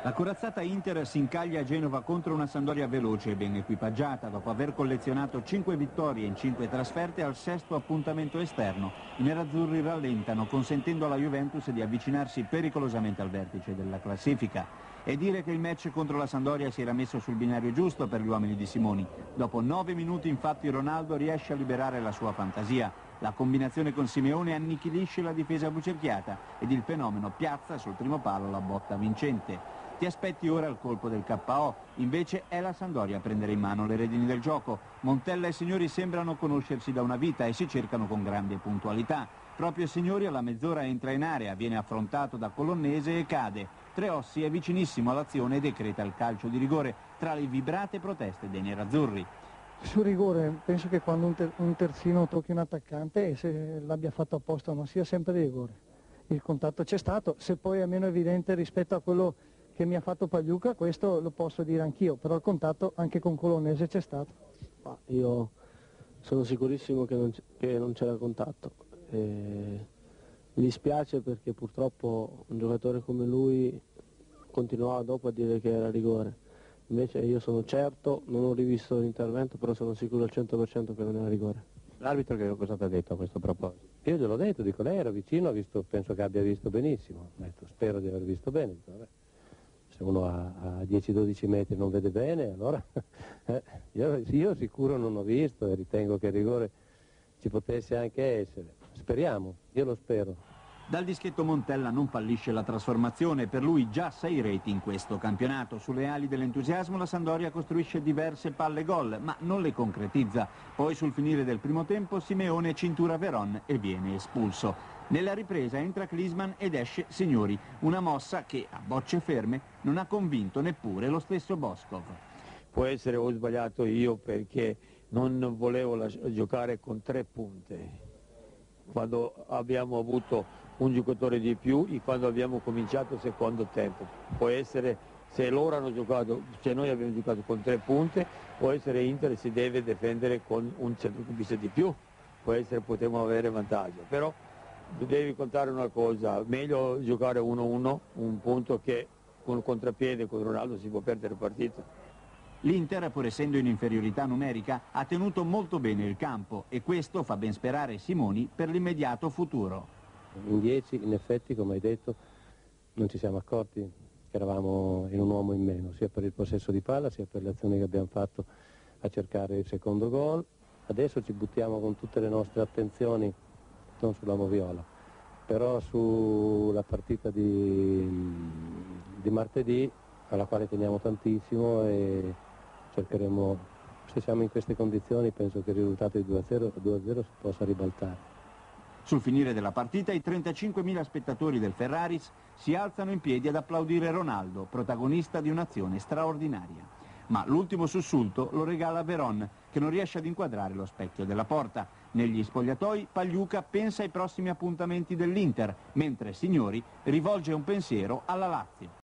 La corazzata Inter si incaglia a Genova contro una Sampdoria veloce e ben equipaggiata dopo aver collezionato 5 vittorie in 5 trasferte al sesto appuntamento esterno. I nerazzurri rallentano, consentendo alla Juventus di avvicinarsi pericolosamente al vertice della classifica. E dire che il match contro la Sampdoria si era messo sul binario giusto per gli uomini di Simoni. Dopo 9 minuti infatti Ronaldo riesce a liberare la sua fantasia. La combinazione con Simeone annichilisce la difesa bucerchiata ed il fenomeno piazza sul primo palo la botta vincente. Ti aspetti ora il colpo del KO, invece è la Sampdoria a prendere in mano le redini del gioco. Montella e Signori sembrano conoscersi da una vita e si cercano con grande puntualità. Proprio Signori alla mezz'ora entra in area, viene affrontato da Colonnese e cade. Treossi è vicinissimo all'azione e decreta il calcio di rigore tra le vibrate proteste dei nerazzurri. Sul rigore penso che quando un terzino tocchi un attaccante, se l'abbia fatto apposta o non sia sempre di rigore. Il contatto c'è stato, se poi è meno evidente rispetto a quello che mi ha fatto Pagliuca, questo lo posso dire anch'io, però il contatto anche con Colonnese c'è stato. Ma io sono sicurissimo che non c'era contatto. Mi dispiace perché purtroppo un giocatore come lui continuava dopo a dire che era rigore. Invece io sono certo, non ho rivisto l'intervento, però sono sicuro al 100% che non era rigore. L'arbitro che cosa ti ha detto a questo proposito? Io gliel'ho detto, dico lei era vicino, penso che abbia visto benissimo. Ho detto, spero di aver visto bene. Dico, vabbè. Se uno a 10-12 metri non vede bene, allora io sicuro non ho visto e ritengo che il rigore ci potesse anche essere. Speriamo, io lo spero. Dal dischetto Montella non fallisce la trasformazione, per lui già 6 reti in questo campionato. Sulle ali dell'entusiasmo la Sampdoria costruisce diverse palle gol, ma non le concretizza. Poi sul finire del primo tempo Simeone cintura Veron e viene espulso. Nella ripresa entra Klinsmann ed esce Signori, una mossa che a bocce ferme non ha convinto neppure lo stesso Boskov. Può essere ho sbagliato io perché non volevo giocare con 3 punte. Quando abbiamo avuto un giocatore di più e quando abbiamo cominciato il secondo tempo. Può essere se loro hanno giocato, se noi abbiamo giocato con 3 punte, può essere Inter si deve difendere con un centrocampista di più, può essere potremmo avere vantaggio, però devi contare una cosa, meglio giocare 1-1, un punto che con il contropiede con Ronaldo si può perdere partita. L'Inter, pur essendo in inferiorità numerica, ha tenuto molto bene il campo e questo fa ben sperare Simoni per l'immediato futuro. In 10, in effetti, come hai detto, non ci siamo accorti che eravamo in un uomo in meno, sia per il possesso di palla, sia per le azioni che abbiamo fatto a cercare il secondo gol. Adesso ci buttiamo con tutte le nostre attenzioni, non sull'uomo viola, però sulla partita di martedì, alla quale teniamo tantissimo e cercheremo, se siamo in queste condizioni, penso che il risultato di 2-0 si possa ribaltare. Sul finire della partita i 35.000 spettatori del Ferraris si alzano in piedi ad applaudire Ronaldo, protagonista di un'azione straordinaria. Ma l'ultimo sussulto lo regala Veron, che non riesce ad inquadrare lo specchio della porta. Negli spogliatoi Pagliuca pensa ai prossimi appuntamenti dell'Inter, mentre Signori rivolge un pensiero alla Lazio.